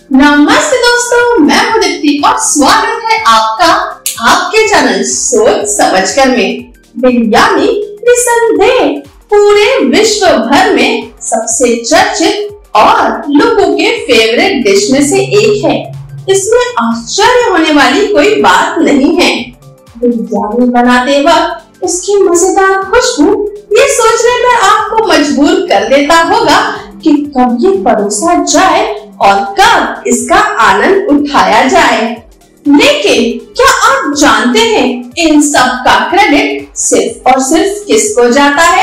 नमस्ते दोस्तों, मैं हूं दीप्ति और स्वागत है आपका आपके चैनल सोच समझकर में। बिरयानी निसंदेह पूरे विश्व भर में सबसे चर्चित और लोगों के फेवरेट डिश में से एक है। इसमें आश्चर्य होने वाली कोई बात नहीं है। बिरयानी बनाते वक्त उसकी मजेदार खुशबू ये सोचने पर आपको मजबूर कर देता होगा कि कब ये परोसा जाए और कब इसका आनंद उठाया जाए। लेकिन क्या आप जानते हैं इन सब का क्रेडिट सिर्फ और सिर्फ किसको जाता है?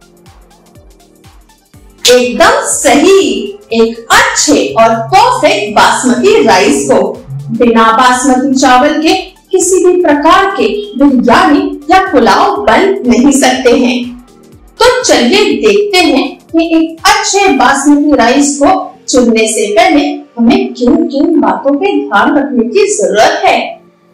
एकदम सही, एक अच्छे और परफेक्ट बासमती राइस को। बिना बासमती चावल के किसी भी प्रकार के बिरयानी या पुलाव बन नहीं सकते हैं। तो चलिए देखते हैं कि एक अच्छे बासमती राइस को चुनने से पहले हमें किन किन बातों पे ध्यान रखने की जरूरत है।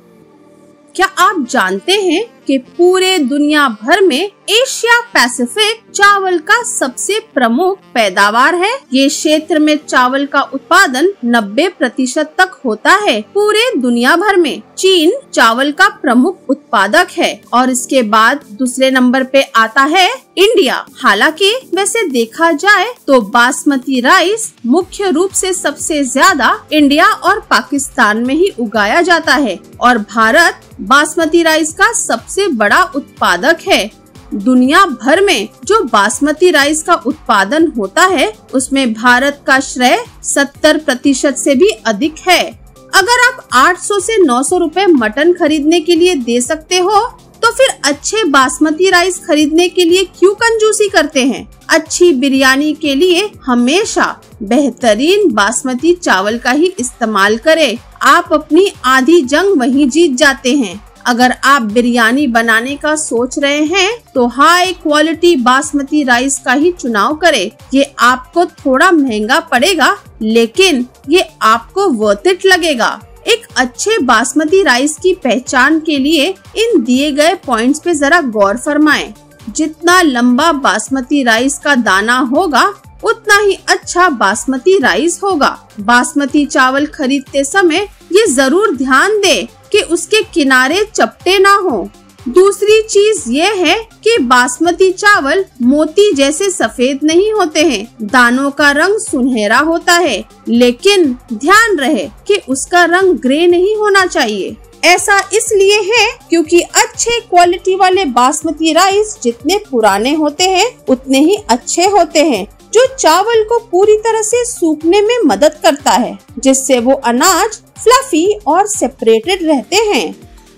क्या आप जानते हैं कि पूरे दुनिया भर में एशिया पैसिफिक चावल का सबसे प्रमुख पैदावार है। ये क्षेत्र में चावल का उत्पादन 90% तक होता है। पूरे दुनिया भर में चीन चावल का प्रमुख उत्पादक है और इसके बाद दूसरे नंबर पे आता है इंडिया। हालांकि वैसे देखा जाए तो बासमती राइस मुख्य रूप से सबसे ज्यादा इंडिया और पाकिस्तान में ही उगाया जाता है और भारत बासमती राइस का सबसे बड़ा उत्पादक है। दुनिया भर में जो बासमती राइस का उत्पादन होता है उसमें भारत का श्रेय 70% से भी अधिक है। अगर आप 800 से 900 रुपए मटन खरीदने के लिए दे सकते हो तो फिर अच्छे बासमती राइस खरीदने के लिए क्यों कंजूसी करते हैं? अच्छी बिरयानी के लिए हमेशा बेहतरीन बासमती चावल का ही इस्तेमाल करें। आप अपनी आधी जंग वहीं जीत जाते हैं। अगर आप बिरयानी बनाने का सोच रहे हैं तो हाई क्वालिटी बासमती राइस का ही चुनाव करें। ये आपको थोड़ा महंगा पड़ेगा लेकिन ये आपको वर्थ इट लगेगा। एक अच्छे बासमती राइस की पहचान के लिए इन दिए गए पॉइंट्स पे जरा गौर फरमाएं। जितना लंबा बासमती राइस का दाना होगा उतना ही अच्छा बासमती राइस होगा। बासमती चावल खरीदते समय ये जरूर ध्यान दें कि उसके किनारे चपटे ना हो। दूसरी चीज ये है कि बासमती चावल मोती जैसे सफेद नहीं होते हैं। दानों का रंग सुनहरा होता है लेकिन ध्यान रहे कि उसका रंग ग्रे नहीं होना चाहिए। ऐसा इसलिए है क्योंकि अच्छे क्वालिटी वाले बासमती राइस जितने पुराने होते हैं उतने ही अच्छे होते हैं, जो चावल को पूरी तरह से सूखने में मदद करता है जिससे वो अनाज फ्लफी और सेपरेटेड रहते हैं।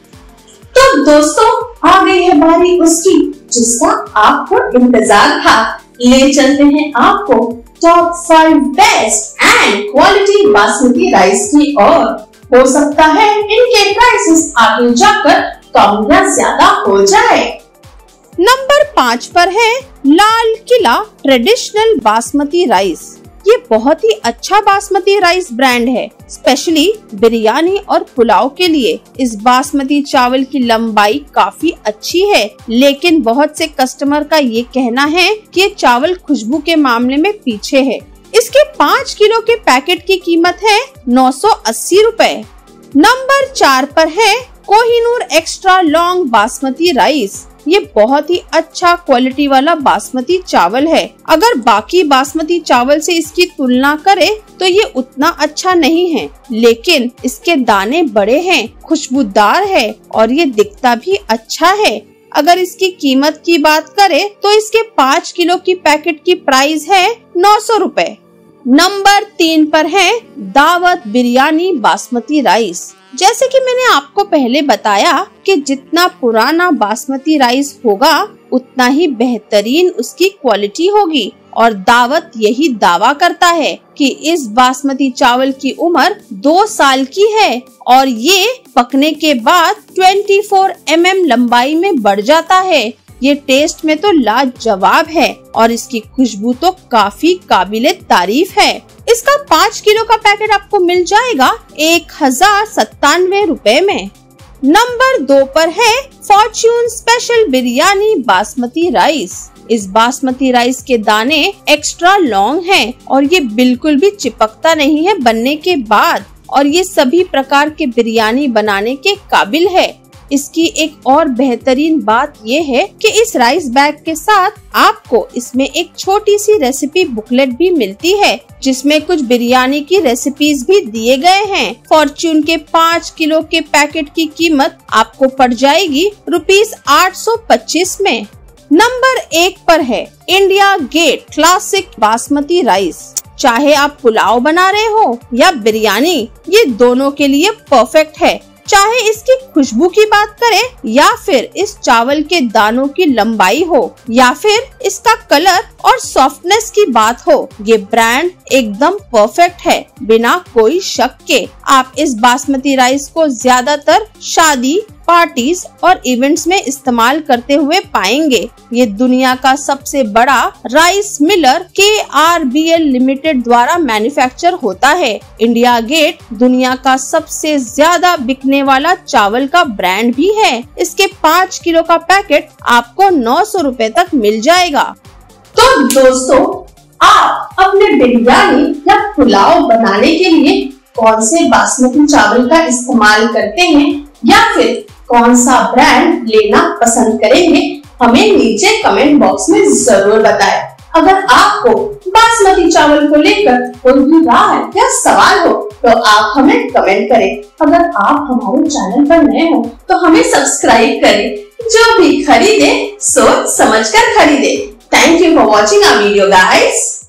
तो दोस्तों आ गई है बारी उसकी जिसका आपको इंतजार था। ले चलते हैं आपको top 5 best and quality basmati rice की ओर। हो सकता है इनके प्राइसेस आगे जाकर कम या ज्यादा हो जाए। नंबर 5 पर है लाल किला ट्रेडिशनल बासमती राइस। ये बहुत ही अच्छा बासमती राइस ब्रांड है, स्पेशली बिरयानी और पुलाव के लिए। इस बासमती चावल की लंबाई काफी अच्छी है लेकिन बहुत से कस्टमर का ये कहना है कि ये चावल खुशबू के मामले में पीछे है। इसके 5 किलो के पैकेट की कीमत है 980 रुपए। नंबर 4 पर है Kohinoor extra long basmati rice. ये बहुत ही अच्छा क्वालिटी वाला बासमती चावल है। अगर बाकी बासमती चावल से इसकी तुलना करें तो ये उतना अच्छा नहीं है लेकिन इसके दाने बड़े हैं, खुशबूदार है और ये दिखता भी अच्छा है। अगर इसकी कीमत की बात करें तो इसके 5 किलो की पैकेट की प्राइस है 900 रुपए। नंबर 3 पर है दावत बिरयानी बासमती राइस। जैसे कि मैंने आपको पहले बताया कि जितना पुराना बासमती राइस होगा उतना ही बेहतरीन उसकी क्वालिटी होगी और दावत यही दावा करता है कि इस बासमती चावल की उम्र 2 साल की है और ये पकने के बाद 24 mm लंबाई में बढ़ जाता है। ये टेस्ट में तो लाजवाब है और इसकी खुशबू तो काफी काबिले तारीफ है। इसका 5 किलो का पैकेट आपको मिल जाएगा 1097 रुपए में। नंबर 2 पर है Fortune special biryani basmati rice. इस बासमती राइस के दाने एक्स्ट्रा लॉन्ग हैं और ये बिल्कुल भी चिपकता नहीं है बनने के बाद, और ये सभी प्रकार के बिरयानी बनाने के काबिल है। इसकी एक और बेहतरीन बात ये है कि इस राइस बैग के साथ आपको इसमें एक छोटी सी रेसिपी बुकलेट भी मिलती है, जिसमें कुछ बिरयानी की रेसिपीज भी दिए गए हैं। फॉर्च्यून के 5 किलो के पैकेट की कीमत आपको पड़ जाएगी ₹825 में। नंबर 1 पर है India Gate classic basmati rice. चाहे आप पुलाव बना रहे हो या बिरयानी, ये दोनों के लिए परफेक्ट है। चाहे इसकी खुशबू की बात करें या फिर इस चावल के दानों की लंबाई हो या फिर इसका कलर और सॉफ्टनेस की बात हो, ये ब्रांड एकदम परफेक्ट है बिना कोई शक के। आप इस बासमती राइस को ज्यादातर शादी, पार्टीज और इवेंट्स में इस्तेमाल करते हुए पाएंगे। ये दुनिया का सबसे बड़ा राइस मिलर KRBL लिमिटेड द्वारा मैन्युफैक्चर होता है। इंडिया गेट दुनिया का सबसे ज्यादा बिकने वाला चावल का ब्रांड भी है। इसके 5 किलो का पैकेट आपको 900 रुपए तक मिल जाएगा। तो दोस्तों, आप अपने बिरयानी या पुलाव बनाने के लिए कौन से बासमती चावल का इस्तेमाल करते हैं या फिर कौन सा ब्रांड लेना पसंद करेंगे, हमें नीचे कमेंट बॉक्स में जरूर बताएं। अगर आपको बासमती चावल को लेकर कोई भी राय या सवाल हो तो आप हमें कमेंट करें। अगर आप हमारे चैनल पर नए हो तो हमें सब्सक्राइब करें। जो भी खरीदे सोच समझकर खरीदे। Thank you for watching our video guys.